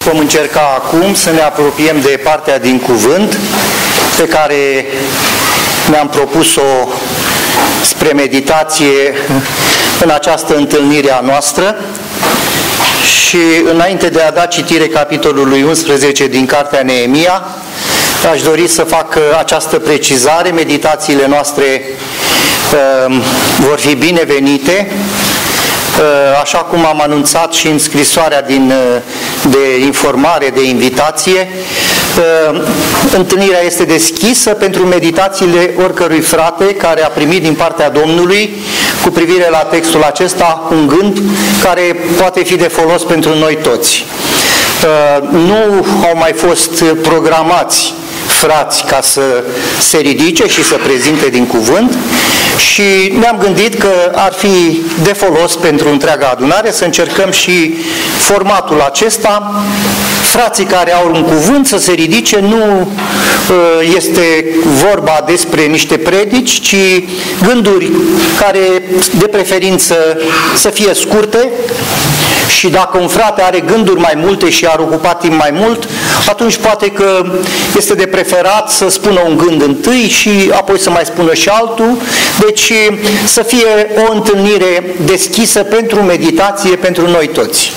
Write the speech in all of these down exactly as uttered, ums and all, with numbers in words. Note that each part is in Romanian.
Vom încerca acum să ne apropiem de partea din cuvânt pe care ne-am propus-o spre meditație în această întâlnire a noastră. Și înainte de a da citire capitolului unsprezece din cartea Neemia, aș dori să fac această precizare. Meditațiile noastre uh, vor fi binevenite. Așa cum am anunțat și în scrisoarea din, de informare, de invitație, întâlnirea este deschisă pentru meditațiile oricărui frate care a primit din partea Domnului cu privire la textul acesta un gând care poate fi de folos pentru noi toți. Nu au mai fost programați frați ca să se ridice și să prezinte din cuvânt și ne-am gândit că ar fi de folos pentru întreaga adunare să încercăm și formatul acesta. Frații care au un cuvânt să se ridice, nu este vorba despre niște predici, ci gânduri care de preferință să fie scurte. Și dacă un frate are gânduri mai multe și ar ocupa timp mai mult, atunci poate că este de preferat să spună un gând întâi și apoi să mai spună și altul. Deci să fie o întâlnire deschisă pentru meditație pentru noi toți.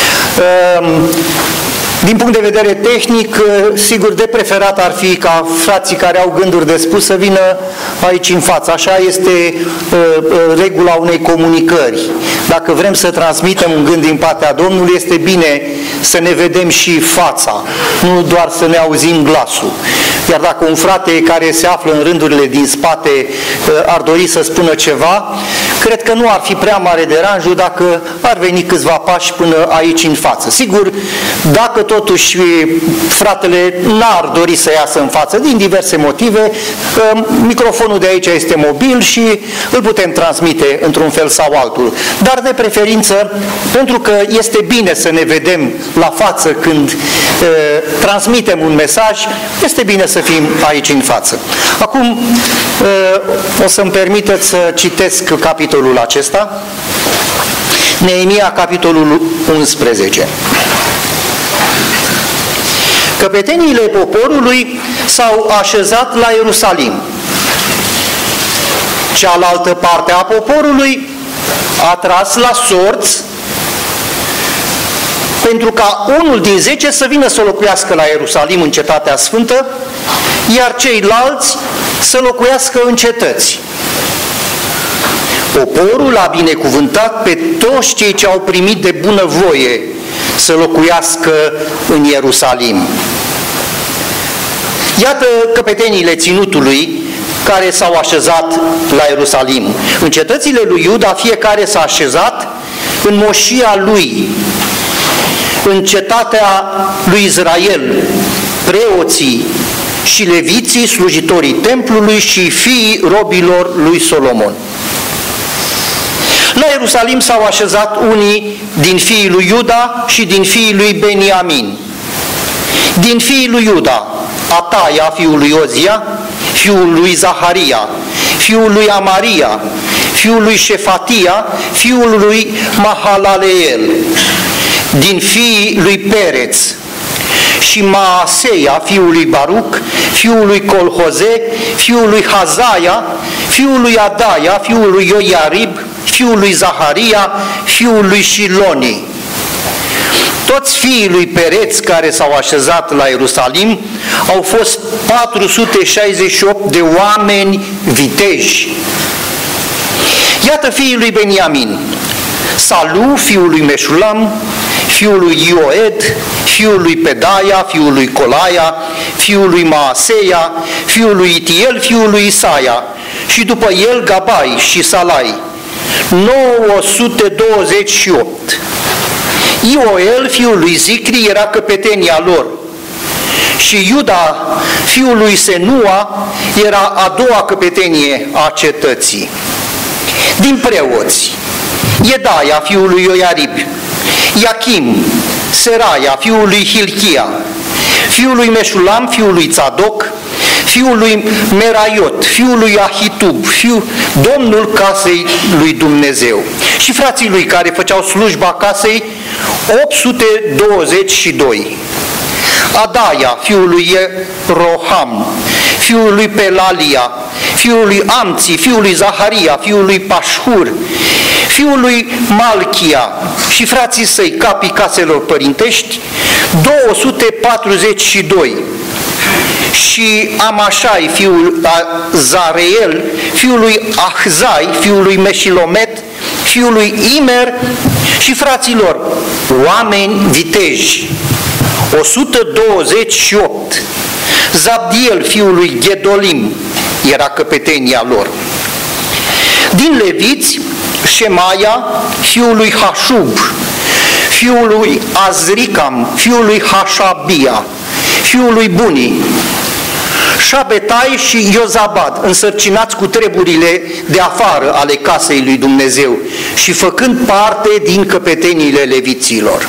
Din punct de vedere tehnic, sigur, de preferat ar fi ca frații care au gânduri de spus să vină aici în față. Așa este uh, regula unei comunicări. Dacă vrem să transmitem un gând din partea Domnului, este bine să ne vedem și fața, nu doar să ne auzim glasul. Iar dacă un frate care se află în rândurile din spate uh, ar dori să spună ceva, cred că nu ar fi prea mare deranjul dacă ar veni câțiva pași până aici în față. Sigur, dacă totuși fratele n-ar dori să iasă în față din diverse motive, microfonul de aici este mobil și îl putem transmite într-un fel sau altul. Dar de preferință, pentru că este bine să ne vedem la față când e, transmitem un mesaj, este bine să fim aici în față. Acum e, o să-mi permiteți să citesc capitolul acesta, Neemia, capitolul unsprezece. Căpeteniile poporului s-au așezat la Ierusalim. Cealaltă parte a poporului a tras la sorți pentru ca unul din zece să vină să locuiască la Ierusalim în cetatea sfântă, iar ceilalți să locuiască în cetăți. Poporul a binecuvântat pe toți cei ce au primit de bunăvoie să locuiască în Ierusalim. Iată căpeteniile ținutului care s-au așezat la Ierusalim. În cetățile lui Iuda fiecare s-a așezat în moșia lui, în cetatea lui Israel, preoții și leviții, slujitorii templului și fiii robilor lui Solomon. La Ierusalim s-au așezat unii din fiii lui Iuda și din fiii lui Beniamin. Din fiii lui Iuda, Ataia, fiul lui Ozia, fiul lui Zaharia, fiul lui Amaria, fiul lui Șefatia, fiul lui Mahalaleel. Din fiii lui Pereț și Maaseia, fiul lui Baruc, fiul lui Colhoze, fiul lui Hazaia, fiul lui Adaia, fiul lui Ioiarib, fiul lui Zaharia, fiul lui Shiloni. Toți fiii lui Pereț care s-au așezat la Ierusalim au fost patru sute șaizeci și opt de oameni viteji. Iată fiii lui Beniamin: Salu, fiul lui Meșulam, fiul lui Ioed, fiul lui Pedaia, fiul lui Colaia, fiul lui Maaseia, fiul lui Itiel, fiul lui Isaia, și după el Gabai și Salai, nouă sute douăzeci și opt. Ioel, fiul lui Zicri, era căpetenia lor, și Iuda, fiul lui Senua, era a doua căpetenie a cetății. Din preoți, Iedaia, fiul lui Ioiarib, Iachim, Seraia, fiul lui Hilchia, fiul lui Meșulam, fiul lui Tzadok, fiul lui Meraiot, fiul lui Ahitub, fiul Domnul casei lui Dumnezeu. Și frații lui care făceau slujba casei opt sute douăzeci și doi. Adaia, fiul lui Roham, fiul lui Pelalia, fiul lui Amți, fiul lui Zaharia, fiul lui Pașhur, fiul lui Malchia și frații săi, capii caselor părintești, două sute patruzeci și doi. Și Amașai, fiul Zareel, fiul lui Ahzai, fiul lui Meșilomet, fiul lui Imer și fraților, oameni viteji, o sută douăzeci și opt. Zabdiel, fiul lui Ghedolim, era căpetenia lor. Din leviți, Șemaia, fiul lui Hașub, fiul lui Azricam, fiul lui Hașabia, fiul lui Buni, Șabetai și Iozabad, însărcinați cu treburile de afară ale casei lui Dumnezeu și făcând parte din căpeteniile leviților.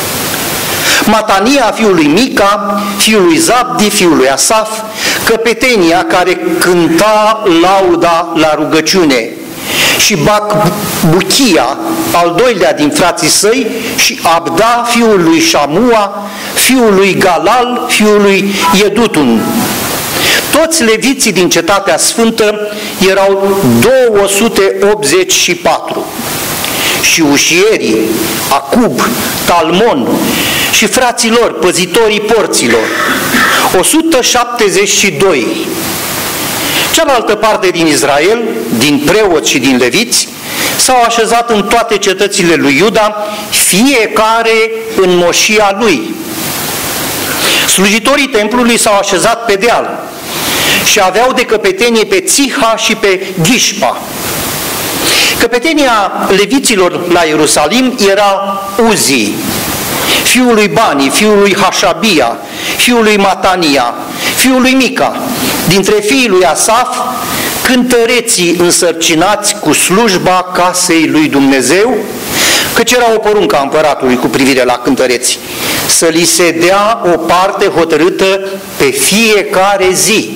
Matania, fiul lui Mica, fiul lui Zabdi, fiul lui Asaf, căpetenia care cânta lauda la rugăciune, și Bacbuchia, al doilea din frații săi, și Abda, fiul lui Șamua, fiul lui Galal, fiul lui Iedutun. Toți leviții din Cetatea Sfântă erau două sute optzeci și patru. Și ușierii, Acub, Talmon și fraților, păzitorii porților, o sută șaptezeci și doi. Cealaltă parte din Israel, din preoți și din leviți, s-au așezat în toate cetățile lui Iuda, fiecare în moșia lui. Slujitorii templului s-au așezat pe deal și aveau de căpetenie pe Țiha și pe Ghișpa. Căpetenia leviților la Ierusalim era Uzi, fiul lui Bani, fiul lui Hașabia, fiul lui Matania, fiul lui Mica. Dintre fiii lui Asaf, cântăreții însărcinați cu slujba casei lui Dumnezeu, căci era o poruncă a împăratului cu privire la cântăreți, să li se dea o parte hotărâtă pe fiecare zi.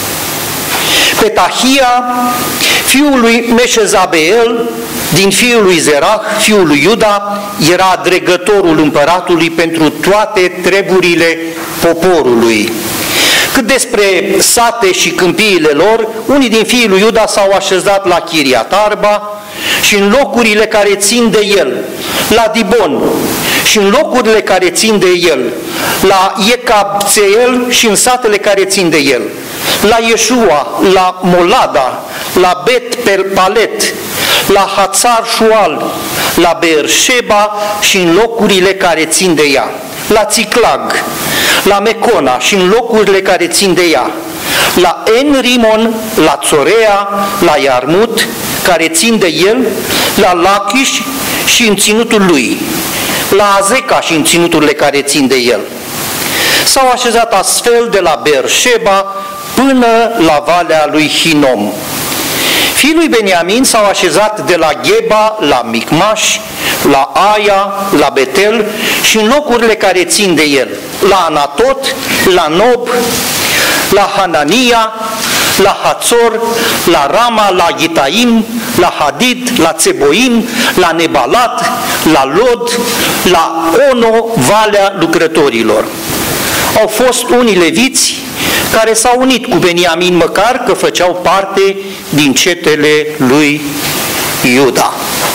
Petahia, fiul lui Meșezabeel, din fiul lui Zerah, fiul lui Iuda, era dregătorul împăratului pentru toate treburile poporului. Cât despre sate și câmpiile lor, unii din fiii lui Iuda s-au așezat la Chiriat Arba și în locurile care țin de el, la Dibon și în locurile care țin de el, la Iecabțeel și în satele care țin de el, la Ieșua, la Molada, la Bet Palet, la Hațar Șual, la Beersheba și în locurile care țin de ea, la Țiclag, la Mecona și în locurile care țin de ea, la En-Rimon, la Țorea, la Iarmut, care țin de el, la Lachiș și în ținutul lui, la Azeca și în ținuturile care țin de el. S-au așezat astfel de la Beersheba până la Valea lui Hinom. Fiii lui Beniamin s-au așezat de la Gheba la Micmaș, la Aia, la Betel și în locurile care țin de el, la Anatot, la Nob, la Hanania, la Hațor, la Rama, la Ghitaim, la Hadid, la Țeboim, la Nebalat, la Lod, la Ono, Valea lucrătorilor. Au fost unii leviți care s-au unit cu Beniamin, măcar că făceau parte din cetele lui Iuda.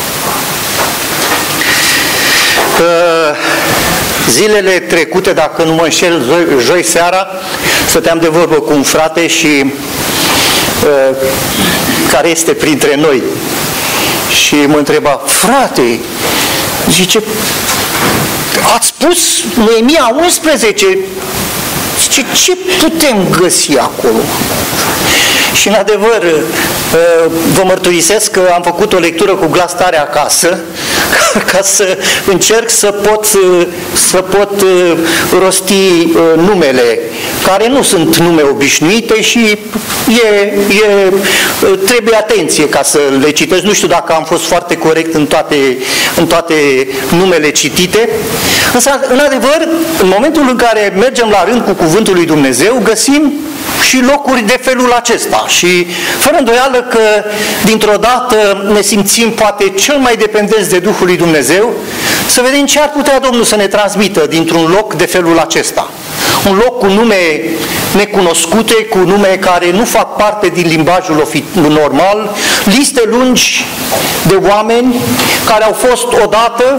Zilele trecute, dacă nu mă înșel, joi, joi seara, stăteam de vorbă cu un frate și uh, care este printre noi și mă întreba: frate, zice, ați spus Neemia unsprezece, zice, ce putem găsi acolo? Și în adevăr, vă mărturisesc că am făcut o lectură cu glas tare acasă, ca să încerc să pot, să pot rosti numele, care nu sunt nume obișnuite și e, e, trebuie atenție ca să le citesc. Nu știu dacă am fost foarte corect în toate, în toate numele citite, însă, în adevăr, în momentul în care mergem la rând cu Cuvântul lui Dumnezeu, găsim și locuri de felul acesta și fără îndoială că dintr-o dată ne simțim poate cel mai dependenți de Duhul lui Dumnezeu, să vedem ce ar putea Domnul să ne transmită dintr-un loc de felul acesta. Un loc cu nume necunoscute, cu nume care nu fac parte din limbajul normal, liste lungi de oameni care au fost odată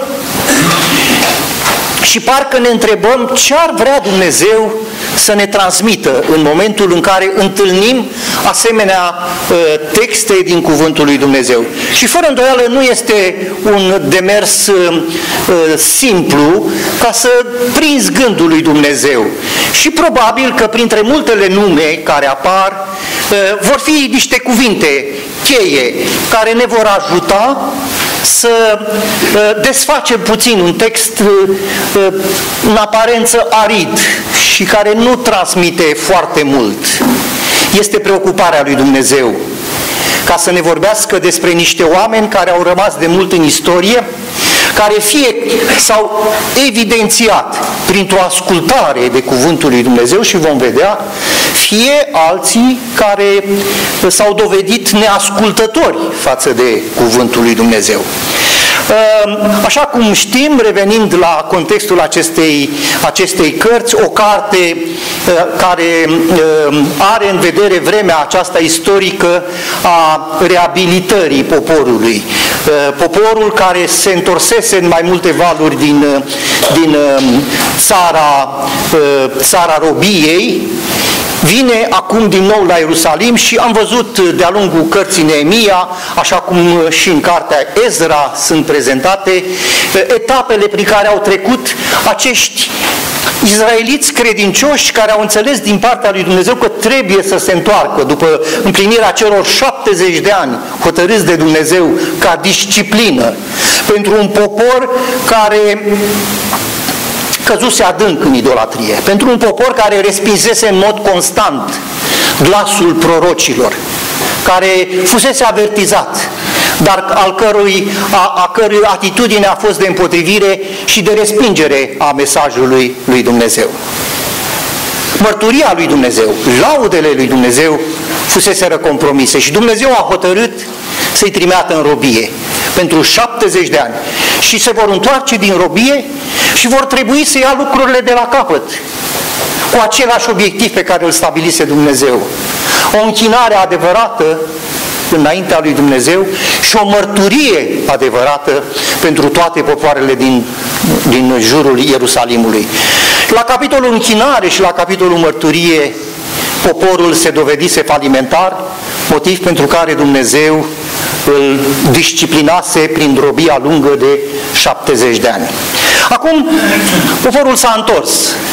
și parcă ne întrebăm ce ar vrea Dumnezeu să ne transmită în momentul în care întâlnim asemenea uh, texte din Cuvântul lui Dumnezeu. Și fără îndoială nu este un demers uh, simplu ca să prinzi gândul lui Dumnezeu. Și probabil că printre multele nume care apar uh, vor fi niște cuvinte cheie care ne vor ajuta să uh, desfacem puțin un text uh, în aparență arid și care nu transmite foarte mult. Este preocuparea lui Dumnezeu ca să ne vorbească despre niște oameni care au rămas de mult în istorie, care fie s-au evidențiat printr-o ascultare de Cuvântul lui Dumnezeu și vom vedea, fie alții care s-au dovedit neascultători față de Cuvântul lui Dumnezeu. Așa cum știm, revenind la contextul acestei, acestei cărți, o carte care are în vedere vremea aceasta istorică a reabilitării poporului. Poporul care se întorsese în mai multe valuri din, din țara, țara robiei, vine acum din nou la Ierusalim și am văzut de-a lungul cărții Neemia, așa cum și în cartea Ezra sunt prezentate, etapele prin care au trecut acești izraeliți credincioși care au înțeles din partea lui Dumnezeu că trebuie să se întoarcă după împlinirea celor șaptezeci de ani hotărâți de Dumnezeu ca disciplină pentru un popor care căzuse adânc în idolatrie, pentru un popor care respinsese în mod constant glasul prorocilor, care fusese avertizat, dar al cărui, a, a cărui atitudine a fost de împotrivire și de respingere a mesajului lui Dumnezeu. Mărturia lui Dumnezeu, laudele lui Dumnezeu fuseseră compromise și Dumnezeu a hotărât să-i trimeată în robie pentru șaptezeci de ani și se vor întoarce din robie și vor trebui să ia lucrurile de la capăt cu același obiectiv pe care îl stabilise Dumnezeu. O închinare adevărată înaintea lui Dumnezeu și o mărturie adevărată pentru toate popoarele din, din jurul Ierusalimului. La capitolul închinare și la capitolul mărturie, poporul se dovedise falimentar, motiv pentru care Dumnezeu îl disciplinase prin robia lungă de șaptezeci de ani. Acum, poporul s-a întors.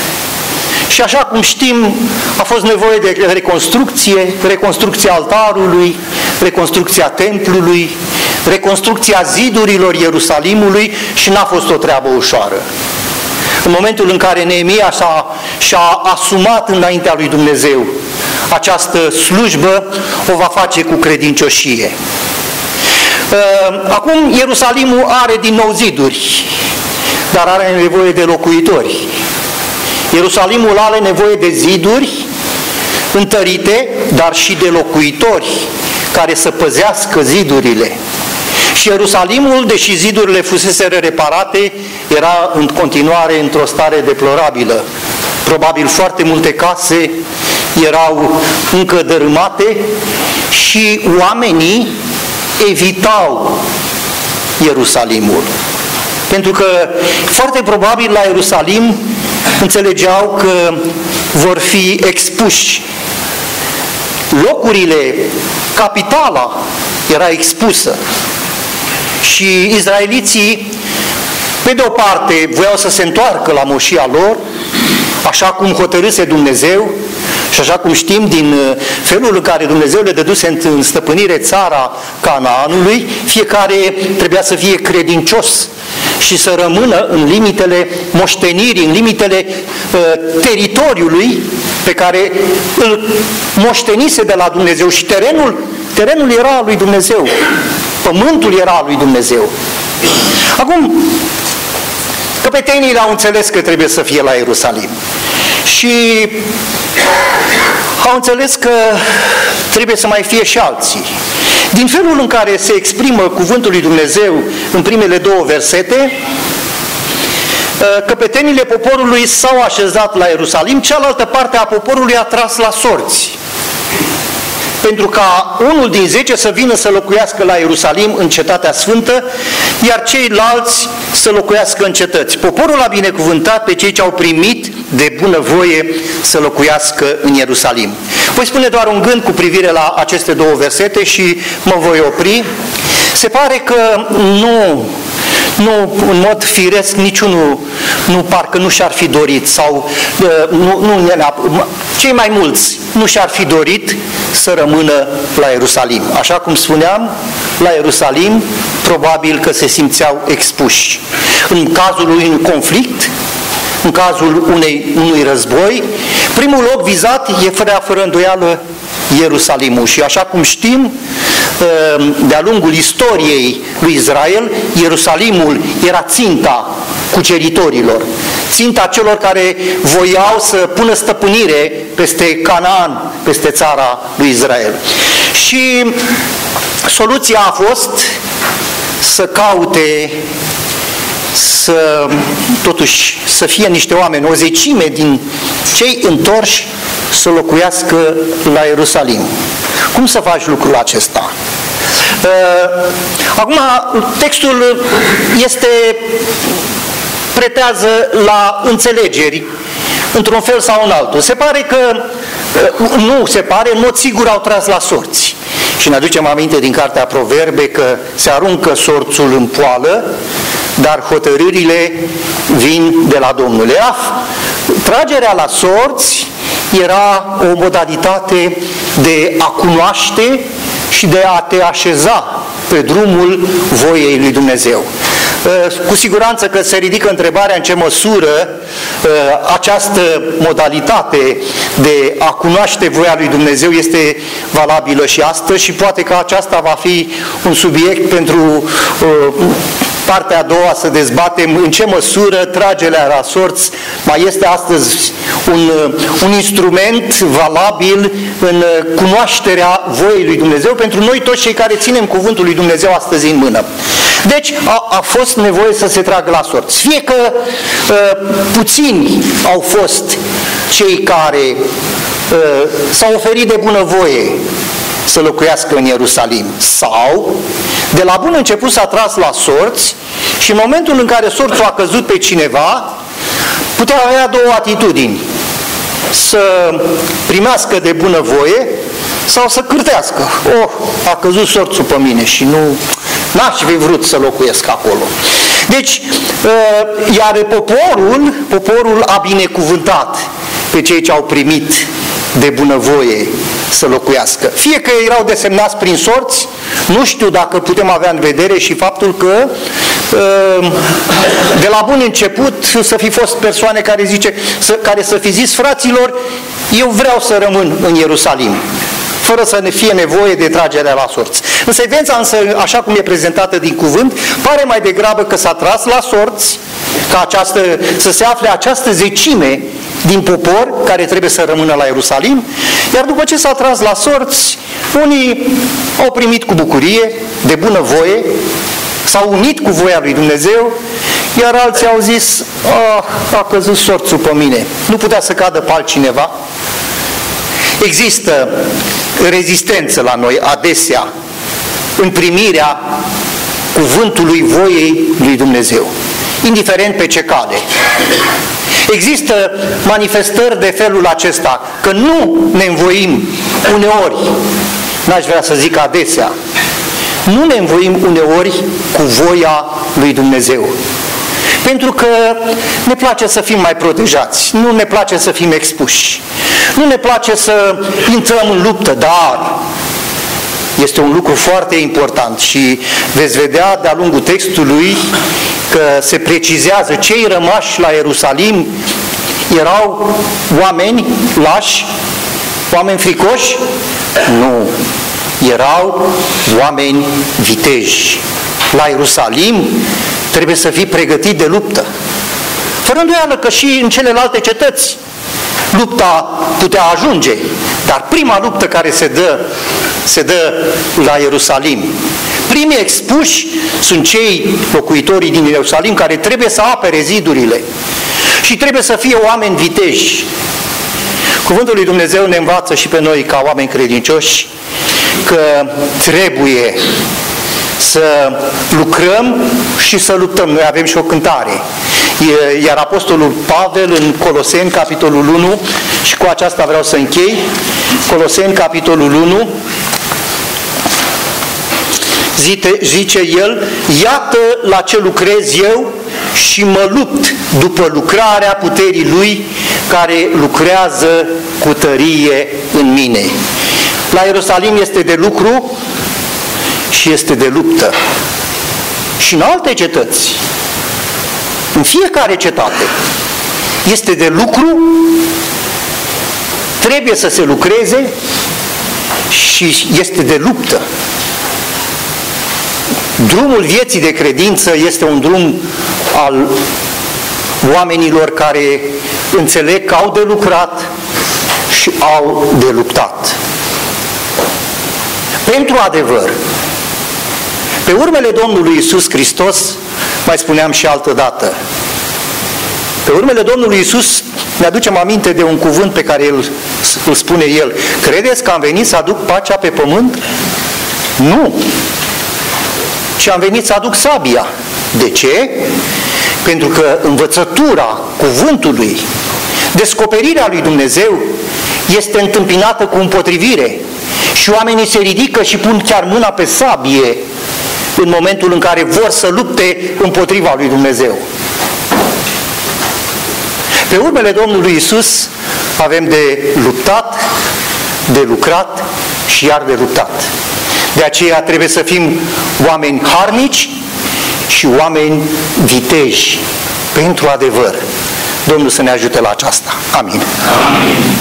Și așa cum știm, a fost nevoie de reconstrucție, reconstrucția altarului, reconstrucția templului, reconstrucția zidurilor Ierusalimului și n-a fost o treabă ușoară. În momentul în care Neemia și-a, și-a asumat înaintea lui Dumnezeu această slujbă, o va face cu credincioșie. Acum Ierusalimul are din nou ziduri, dar are nevoie de locuitori. Ierusalimul are nevoie de ziduri întărite, dar și de locuitori care să păzească zidurile. Și Ierusalimul, deși zidurile fuseseră reparate, era în continuare într-o stare deplorabilă. Probabil foarte multe case erau încă dărâmate și oamenii evitau Ierusalimul. Pentru că foarte probabil la Ierusalim înțelegeau că vor fi expuși. Locurile, capitala era expusă. Și izraeliții, pe de o parte, voiau să se întoarcă la moșia lor, așa cum hotărâse Dumnezeu, și așa cum știm din felul în care Dumnezeu le dăduse în stăpânire țara Canaanului, fiecare trebuia să fie credincios și să rămână în limitele moștenirii, în limitele uh, teritoriului pe care îl moștenise de la Dumnezeu. Și terenul, terenul era al lui Dumnezeu, pământul era al lui Dumnezeu. Acum, căpetenii au înțeles că trebuie să fie la Ierusalim. Și au înțeles că trebuie să mai fie și alții. Din felul în care se exprimă cuvântul lui Dumnezeu în primele două versete, căpetenile poporului s-au așezat la Ierusalim, cealaltă parte a poporului a tras la sorți, pentru ca unul din zece să vină să locuiască la Ierusalim în cetatea sfântă, iar ceilalți să locuiască în cetăți. Poporul a binecuvântat pe cei ce au primit de bunăvoie să locuiască în Ierusalim. Voi spune doar un gând cu privire la aceste două versete și mă voi opri. Se pare că nu... Nu, în mod firesc, niciunul nu, parcă nu și-ar fi dorit, sau nu, nu, cei mai mulți nu și-ar fi dorit să rămână la Ierusalim. Așa cum spuneam, la Ierusalim probabil că se simțeau expuși. În cazul unui conflict, în cazul unei, unui război, primul loc vizat e fără, fără îndoială Ierusalimul. Și așa cum știm, de-a lungul istoriei lui Israel, Ierusalimul era ținta cuceritorilor, ținta celor care voiau să pună stăpânire peste Canaan, peste țara lui Israel. Și soluția a fost să caute să, totuși, să fie niște oameni, o zecime din cei întorși să locuiască la Ierusalim. Cum să faci lucrul acesta? Acum, textul este, pretează la înțelegeri, într-un fel sau în altul. Se pare că, nu se pare, în mod sigur au tras la sorți. Și ne aducem aminte din cartea Proverbe că se aruncă sorțul în poală, dar hotărârile vin de la Domnul. Era, tragerea la sorți era o modalitate de a cunoaște și de a te așeza pe drumul voiei lui Dumnezeu. Cu siguranță că se ridică întrebarea în ce măsură această modalitate de a cunoaște voia lui Dumnezeu este valabilă și astăzi, și poate că aceasta va fi un subiect pentru partea a doua, să dezbatem în ce măsură tragerea la sorți mai este astăzi un, un instrument valabil în cunoașterea voiei lui Dumnezeu pentru noi toți cei care ținem cuvântul lui Dumnezeu astăzi în mână. Deci a, a fost nevoie să se tragă la sorți. Fie că uh, puțini au fost cei care uh, s-au oferit de bunăvoie să locuiască în Ierusalim, sau de la bun început s-a tras la sorți și în momentul în care sorțul a căzut pe cineva, putea avea două atitudini: să primească de bunăvoie sau să cârtească. Oh, a căzut sorțul pe mine și nu n-aș fi vrut să locuiesc acolo. Deci, iar poporul, poporul a binecuvântat pe cei ce au primit de bunăvoie să locuiască. Fie că erau desemnați prin sorți, nu știu dacă putem avea în vedere și faptul că de la bun început să fi fost persoane care, zice, care să fi zis: fraților, eu vreau să rămân în Ierusalim, fără să ne fie nevoie de tragerea la sorți. În secvența însă, așa cum e prezentată din cuvânt, pare mai degrabă că s-a tras la sorți, ca această, să se afle această zecime din popor care trebuie să rămână la Ierusalim, iar după ce s-a tras la sorți, unii au primit cu bucurie, de bunăvoie, s-au unit cu voia lui Dumnezeu, iar alții au zis: ah, a căzut sorțul pe mine, nu putea să cadă pe altcineva. Există rezistență la noi adesea în primirea cuvântului voiei lui Dumnezeu, indiferent pe ce cale. Există manifestări de felul acesta, că nu ne învoim uneori, n-aș vrea să zic adesea, nu ne învoim uneori cu voia lui Dumnezeu. Pentru că ne place să fim mai protejați, nu ne place să fim expuși, nu ne place să intrăm în luptă, dar este un lucru foarte important și veți vedea de-a lungul textului că se precizează: cei rămași la Ierusalim erau oameni lași, oameni fricoși? Nu, erau oameni viteji. La Ierusalim trebuie să fii pregătit de luptă. Fără îndoială că și în celelalte cetăți lupta putea ajunge, dar prima luptă care se dă, se dă la Ierusalim. Primii expuși sunt cei locuitorii din Ierusalim care trebuie să apere zidurile și trebuie să fie oameni viteji. Cuvântul lui Dumnezeu ne învață și pe noi ca oameni credincioși că trebuie să lucrăm și să luptăm. Noi avem și o cântare. Iar Apostolul Pavel în Coloseni, capitolul unu, și cu aceasta vreau să închei, Coloseni, capitolul unu, zice, zice el, iată la ce lucrez eu și mă lupt după lucrarea puterii Lui care lucrează cu tărie în mine. La Ierusalim este de lucru și este de luptă. Și în alte cetăți, în fiecare cetate, este de lucru, trebuie să se lucreze și este de luptă. Drumul vieții de credință este un drum al oamenilor care înțeleg că au de lucrat și au de luptat. Pentru adevăr, pe urmele Domnului Iisus Hristos, mai spuneam și altă dată, pe urmele Domnului Iisus ne aducem aminte de un cuvânt pe care el, îl spune El. Credeți că am venit să aduc pacea pe pământ? Nu! Ci am venit să aduc sabia. De ce? Pentru că învățătura cuvântului, descoperirea lui Dumnezeu este întâmpinată cu împotrivire și oamenii se ridică și pun chiar mâna pe sabie în momentul în care vor să lupte împotriva lui Dumnezeu. Pe urmele Domnului Iisus avem de luptat, de lucrat și iar de luptat. De aceea trebuie să fim oameni harnici și oameni viteji pentru adevăr. Domnul să ne ajute la aceasta. Amin. Amin.